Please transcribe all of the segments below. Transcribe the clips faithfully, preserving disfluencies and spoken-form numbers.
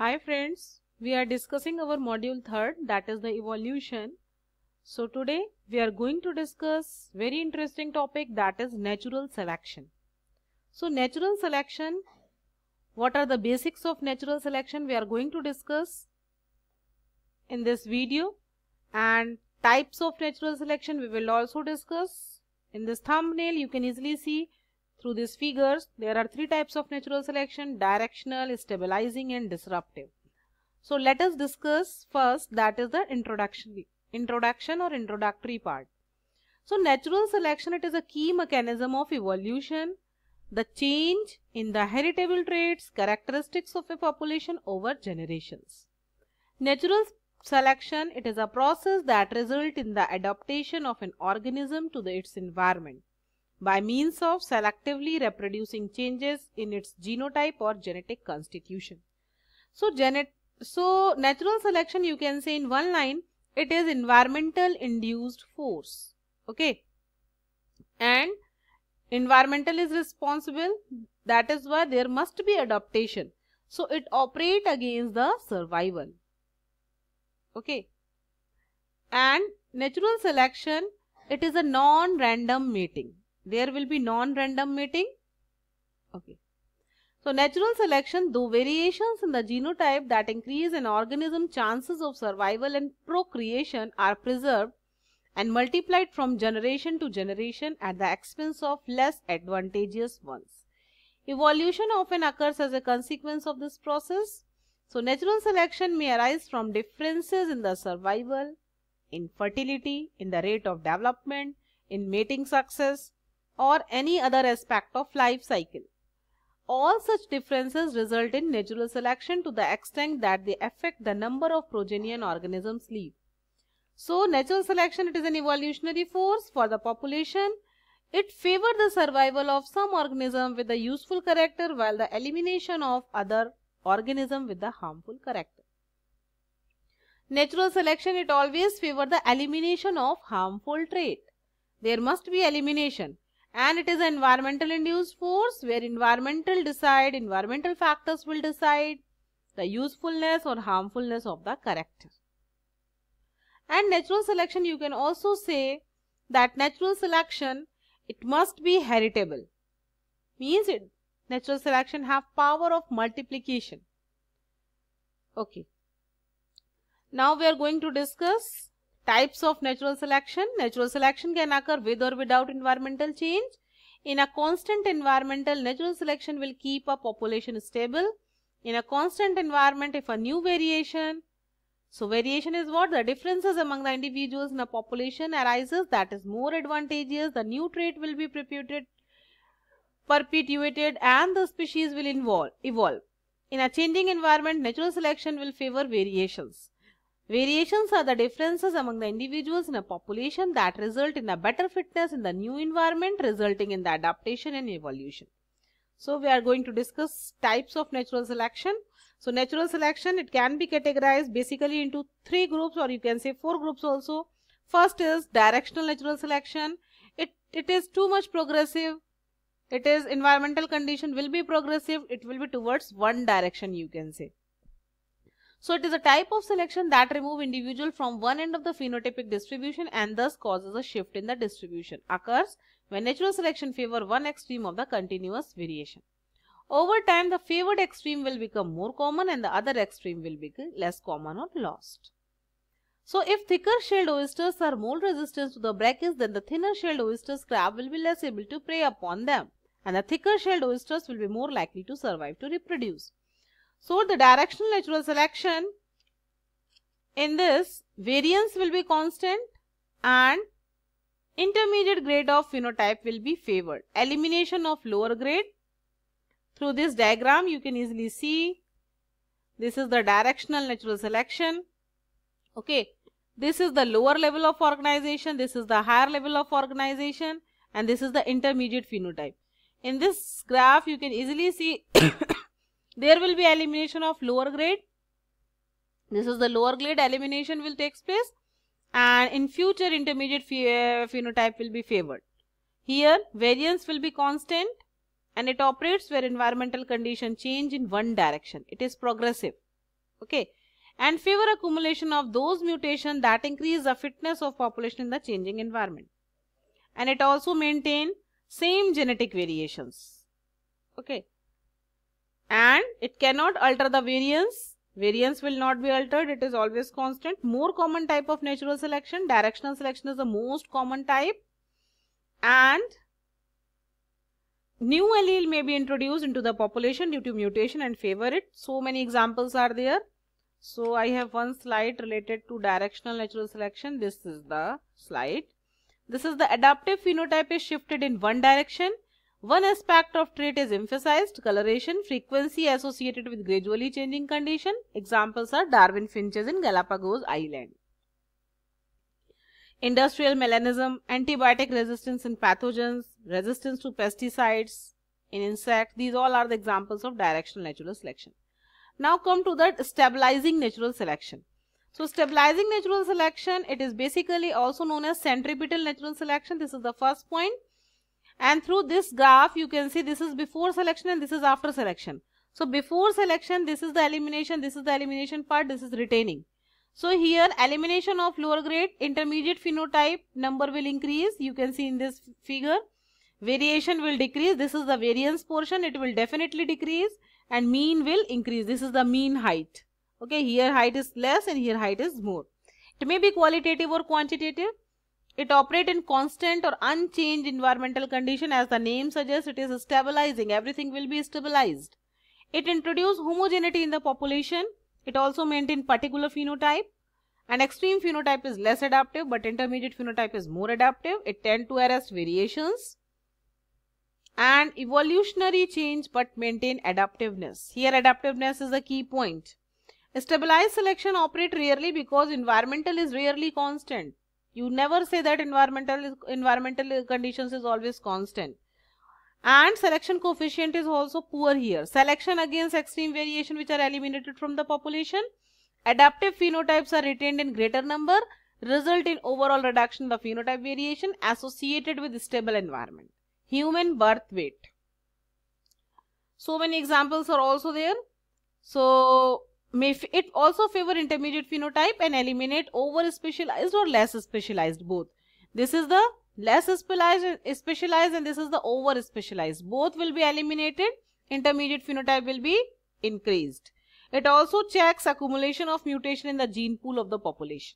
Hi friends, we are discussing our module third, that is the evolution. So today we are going to discuss very interesting topic, that is natural selection. So natural selection, what are the basics of natural selection we are going to discuss in this video, and types of natural selection we will also discuss. In this thumbnail you can easily see through these figures there are three types of natural selection: directional, stabilizing and disruptive. So let us discuss first, that is the introduction introduction or introductory part. So natural selection, it is a key mechanism of evolution, the change in the heritable traits, characteristics of a population over generations. Natural selection, it is a process that results in the adaptation of an organism to the, its environment by means of selectively reproducing changes in its genotype or genetic constitution. So, genet so natural selection, you can say in one line, it is environmental induced force. Okay, and environmental is responsible, that is why there must be adaptation. So it operates against the survival. Okay, and natural selection, it is a non-random mating. There will be non-random mating. Okay. So natural selection, though variations in the genotype that increase an organism's chances of survival and procreation are preserved and multiplied from generation to generation at the expense of less advantageous ones. Evolution often occurs as a consequence of this process. So natural selection may arise from differences in the survival, in fertility, in the rate of development, in mating success, or any other aspect of life cycle. All such differences result in natural selection to the extent that they affect the number of progeny an organisms leave. So natural selection, it is an evolutionary force for the population. It favors the survival of some organism with a useful character while the elimination of other organism with the harmful character. Natural selection, it always favors the elimination of harmful trait. There must be elimination. And it is an environmental induced force where environmental decide, environmental factors will decide the usefulness or harmfulness of the character. And natural selection, you can also say that natural selection, it must be heritable. Means it, natural selection have power of multiplication. Okay. Now we are going to discuss types of natural selection. Natural selection can occur with or without environmental change. In a constant environmental, natural selection will keep a population stable. In a constant environment, if a new variation, so variation is what? The differences among the individuals in a population arises that is more advantageous, the new trait will be perpetuated, perpetuated and the species will involve, evolve. In a changing environment, natural selection will favor variations. Variations are the differences among the individuals in a population that result in a better fitness in the new environment, resulting in the adaptation and evolution. So we are going to discuss types of natural selection. So natural selection, it can be categorized basically into three groups, or you can say four groups also. First is directional natural selection. It, it is too much progressive. It is environmental condition will be progressive. It will be towards one direction, you can say. So it is a type of selection that remove individual from one end of the phenotypic distribution and thus causes a shift in the distribution. Occurs when natural selection favor one extreme of the continuous variation. Over time, the favored extreme will become more common and the other extreme will become less common or lost. So if thicker shelled oysters are more resistant to the brackish, then the thinner shelled oysters crab will be less able to prey upon them, and the thicker shelled oysters will be more likely to survive to reproduce. So the directional natural selection, in this, variance will be constant and intermediate grade of phenotype will be favored. Elimination of lower grade. Through this diagram you can easily see, this is the directional natural selection. Okay, this is the lower level of organization, this is the higher level of organization, and this is the intermediate phenotype. In this graph you can easily see there will be elimination of lower grade. This is the lower grade, elimination will take place, and in future intermediate ph phenotype will be favored. Here variance will be constant and it operates where environmental conditions change in one direction. It is progressive. Okay, and favor accumulation of those mutations that increase the fitness of population in the changing environment. And it also maintain same genetic variations. Okay, and it cannot alter the variance. Variance will not be altered, it is always constant. More common type of natural selection, directional selection is the most common type, and new allele may be introduced into the population due to mutation and favor it. So many examples are there. So I have one slide related to directional natural selection. This is the slide. This is the adaptive phenotype is shifted in one direction. One aspect of trait is emphasized, coloration, frequency associated with gradually changing condition. Examples are Darwin finches in Galapagos Island. Industrial melanism, antibiotic resistance in pathogens, resistance to pesticides in insects. These all are the examples of directional natural selection. Now come to the stabilizing natural selection. So stabilizing natural selection, it is basically also known as centripetal natural selection. This is the first point. And through this graph, you can see this is before selection and this is after selection. So before selection, this is the elimination, this is the elimination part, this is retaining. So here, elimination of lower grade, intermediate phenotype number will increase. You can see in this figure, variation will decrease. This is the variance portion, it will definitely decrease, and mean will increase. This is the mean height. Okay, here height is less and here height is more. It may be qualitative or quantitative. It operates in constant or unchanged environmental condition. As the name suggests, it is stabilizing. Everything will be stabilized. It introduces homogeneity in the population. It also maintains particular phenotype. And extreme phenotype is less adaptive, but intermediate phenotype is more adaptive. It tends to arrest variations. And evolutionary change, but maintain adaptiveness. Here adaptiveness is the key point. Stabilized selection operates rarely because environmental is rarely constant. You never say that environmental is, environmental conditions is always constant. And selection coefficient is also poor here. Selection against extreme variation which are eliminated from the population. Adaptive phenotypes are retained in greater number, result in overall reduction in the phenotype variation associated with stable environment. Human birth weight. So many examples are also there. So may it also favor intermediate phenotype and eliminate over specialized or less specialized both. This is the less specialized, specialized and this is the over specialized. Both will be eliminated. Intermediate phenotype will be increased. It also checks accumulation of mutation in the gene pool of the population.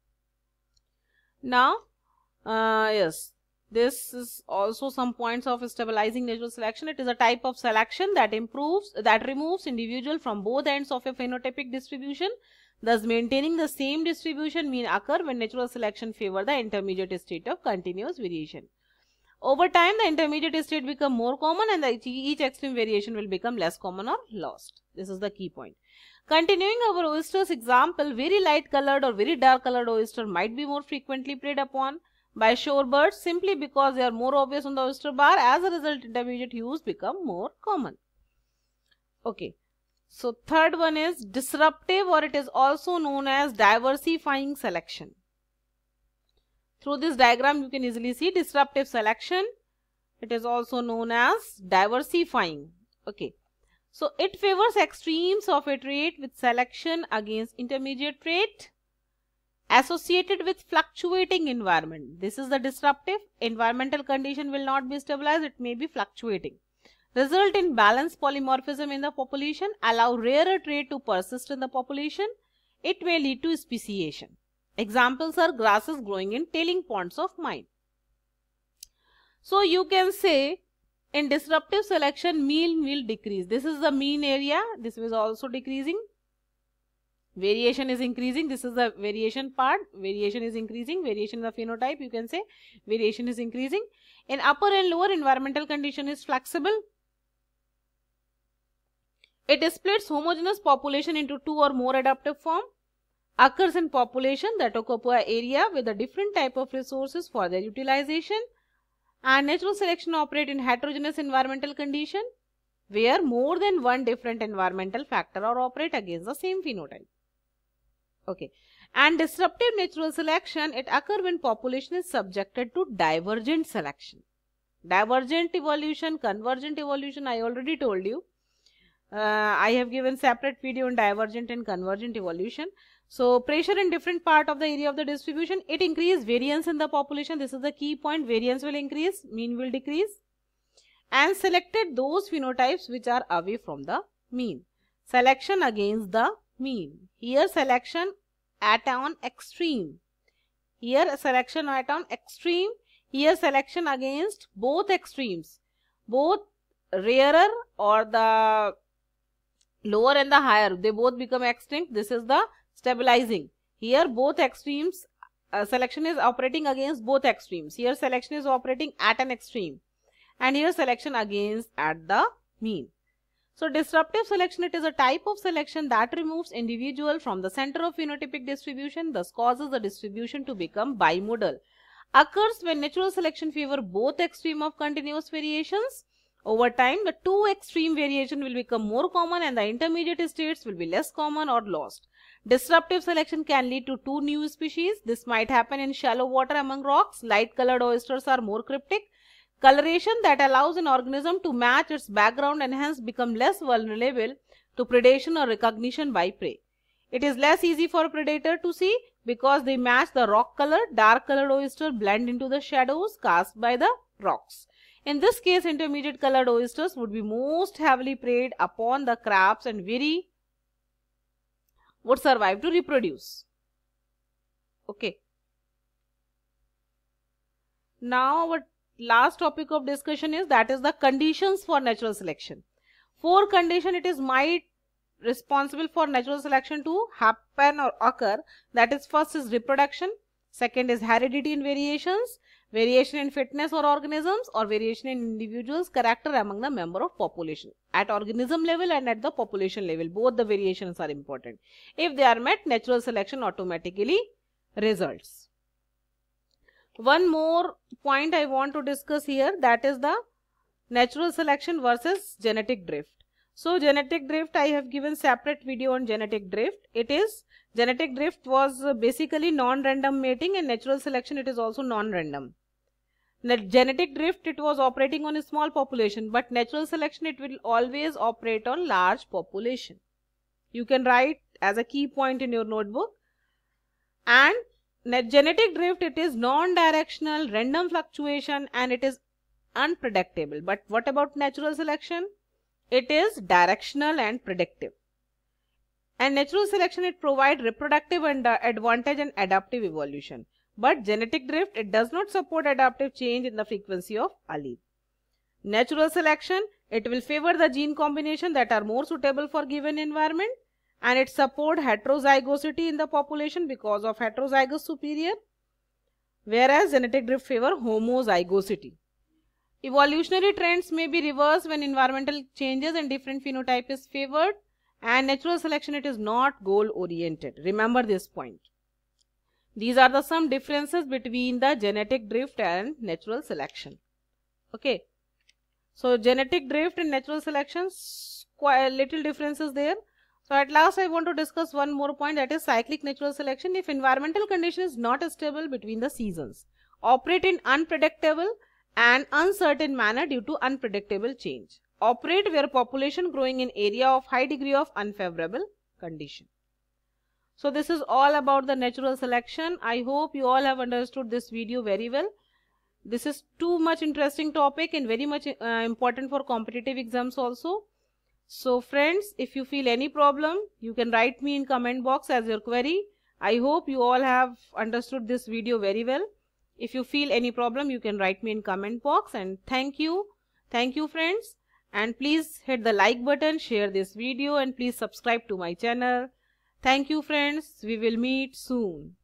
Now, uh, yes. This is also some points of stabilizing natural selection. It is a type of selection that improves, that removes individual from both ends of a phenotypic distribution, thus maintaining the same distribution mean occur when natural selection favor the intermediate state of continuous variation. Over time, the intermediate state become more common and the, each extreme variation will become less common or lost. This is the key point. Continuing our oysters example, very light colored or very dark colored oyster might be more frequently preyed upon by shorebirds simply because they are more obvious on the oyster bar. As a result, intermediate hues become more common. Okay. So third one is disruptive, or it is also known as diversifying selection. Through this diagram, you can easily see disruptive selection. It is also known as diversifying. Okay. So it favors extremes of a trait with selection against intermediate trait associated with fluctuating environment. This is the disruptive. Environmental condition will not be stabilized, it may be fluctuating. Result in balanced polymorphism in the population, allow rarer trait to persist in the population. It may lead to speciation. Examples are grasses growing in tailing ponds of mine. So you can say in disruptive selection, mean will decrease. This is the mean area, this is also decreasing. Variation is increasing. This is the variation part. Variation is increasing. Variation in the phenotype, you can say. Variation is increasing. In upper and lower, environmental condition is flexible. It splits homogeneous population into two or more adaptive form. Occurs in population that occupy area with a different type of resources for their utilization. And natural selection operate in heterogeneous environmental condition where more than one different environmental factor or operate against the same phenotype. Okay, and disruptive natural selection, it occurs when population is subjected to divergent selection. Divergent evolution, convergent evolution, I already told you. Uh, I have given separate video on divergent and convergent evolution. So pressure in different part of the area of the distribution, it increase variance in the population. This is the key point. Variance will increase, mean will decrease. And selected those phenotypes which are away from the mean. Selection against the mean. Here selection at on extreme. Here selection at on extreme. Here selection against both extremes. Both rarer or the lower and the higher, they both become extinct. This is the stabilizing. Here both extremes, uh, selection is operating against both extremes. Here selection is operating at an extreme. And here selection against at the mean. So disruptive selection, it is a type of selection that removes individual from the center of phenotypic distribution, thus causes the distribution to become bimodal. Occurs when natural selection favor both extreme of continuous variations. Over time, the two extreme variation will become more common and the intermediate states will be less common or lost. Disruptive selection can lead to two new species. This might happen in shallow water among rocks. Light colored oysters are more cryptic. Coloration that allows an organism to match its background and hence become less vulnerable to predation or recognition by prey. It is less easy for a predator to see because they match the rock color. Dark colored oyster blend into the shadows cast by the rocks. In this case, intermediate colored oysters would be most heavily preyed upon the crabs and very would survive to reproduce. Okay. Now our last topic of discussion is that is the conditions for natural selection. Four conditions it is might responsible for natural selection to happen or occur. That is, first is reproduction, second is heredity in variations, variation in fitness or organisms, or variation in individuals' character among the member of population. At organism level and at the population level, both the variations are important. If they are met, natural selection automatically results. One more point I want to discuss here, that is the natural selection versus genetic drift. So genetic drift, I have given separate video on genetic drift. It is, genetic drift was basically non-random mating, and natural selection it is also non-random. Genetic drift, it was operating on a small population, but natural selection it will always operate on large population. You can write as a key point in your notebook. And genetic drift, it is non-directional, random fluctuation, and it is unpredictable. But what about natural selection? It is directional and predictive. And natural selection, it provides reproductive and uh, advantage and adaptive evolution. But genetic drift, it does not support adaptive change in the frequency of allele. Natural selection, it will favor the gene combination that are more suitable for given environment, and it support heterozygosity in the population because of heterozygous superior, whereas genetic drift favor homozygosity. Evolutionary trends may be reversed when environmental changes and different phenotype is favored, and natural selection, it is not goal oriented. Remember this point. These are the some differences between the genetic drift and natural selection. Okay. So genetic drift and natural selection, quite little differences there. So at last I want to discuss one more point, that is cyclic natural selection. If environmental condition is not stable between the seasons, operate in unpredictable and uncertain manner due to unpredictable change. Operate where population growing in area of high degree of unfavorable condition. So this is all about the natural selection. I hope you all have understood this video very well. This is too much interesting topic and very much uh, important for competitive exams also. So friends, if you feel any problem, you can write me in comment box as your query. I hope you all have understood this video very well. If you feel any problem, you can write me in comment box, and thank you. Thank you friends, and please hit the like button, share this video, and please subscribe to my channel. Thank you friends. We will meet soon.